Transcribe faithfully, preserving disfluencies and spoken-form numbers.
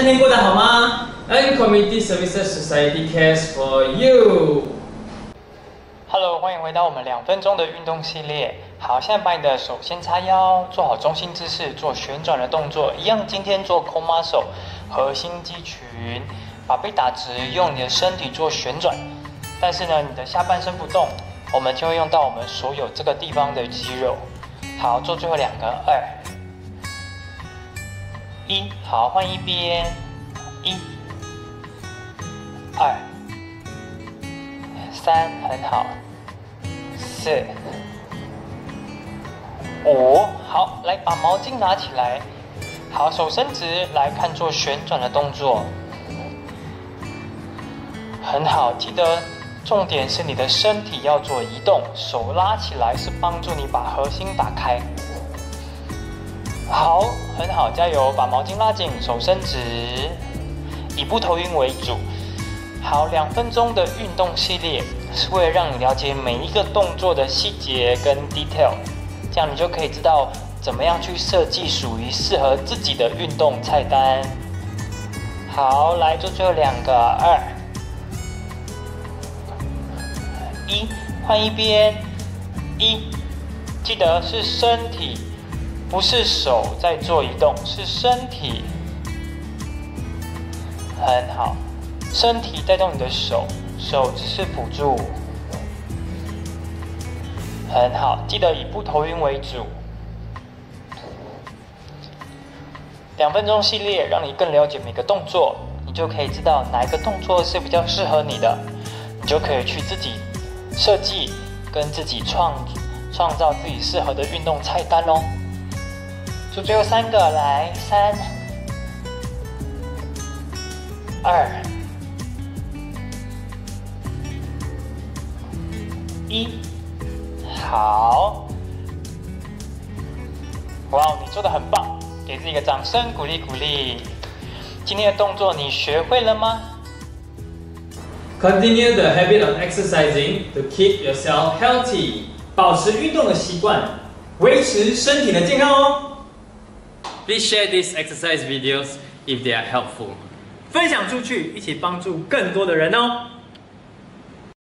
天过得好吗？ And Community Services Society cares for you. Hello， 欢迎回到我们两分钟的运动系列。好，现在把你的手先叉腰，做好中心姿势，做旋转的动作。一样，今天做 core muscle 核心肌群，把背打直，用你的身体做旋转。但是呢，你的下半身不动，我们就会用到我们所有这个地方的肌肉。好，做最后两个，二、一。好，换一边，一、二、三，很好。四、五，好，来把毛巾拿起来，好，手伸直，来看做旋转的动作，很好，记得重点是你的身体要做移动，手拉起来是帮助你把核心打开，好，很好，加油，把毛巾拉紧，手伸直，以不头晕为主。好，两分钟的运动系列是为了让你了解每一个动作的细节跟 detail， 这样你就可以知道怎么样去设计属于适合自己的运动菜单。好，来做最后两个，二、一，换一边，一，记得是身体，不是手在做移动，是身体，很好。身体带动你的手，手只是辅助，很好。记得以不头晕为主。两分钟系列让你更了解每个动作，你就可以知道哪一个动作是比较适合你的，你就可以去自己设计跟自己创创造自己适合的运动菜单哦。做最后三个，来，三、二。一，好，哇，你做得很棒，给自己一个掌声，鼓励鼓励。今天的动作你学会了吗？ Continue the habit of exercising to keep yourself healthy. 保持运动的习惯，维持身体的健康哦。Please share these exercise videos if they are helpful. 分享出去，一起帮助更多的人哦。